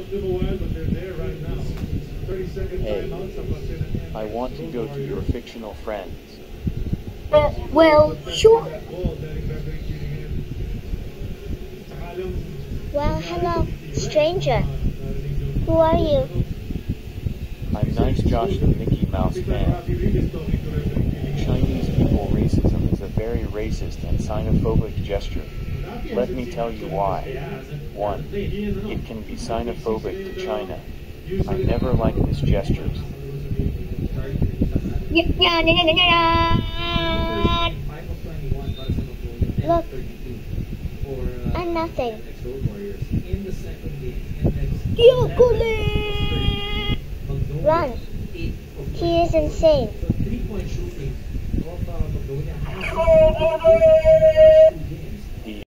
Hey, I want to go to your fictional friends. Well, sure. Well, hello, stranger. Who are you? I'm Nice Josh the Mickey Mouse fan. Chinese people racism is a very racist and xenophobic gesture. Let me tell you why. 1. It can be xenophobic to China. I never like this gesture. Look, I'm nothing. Run. He is insane.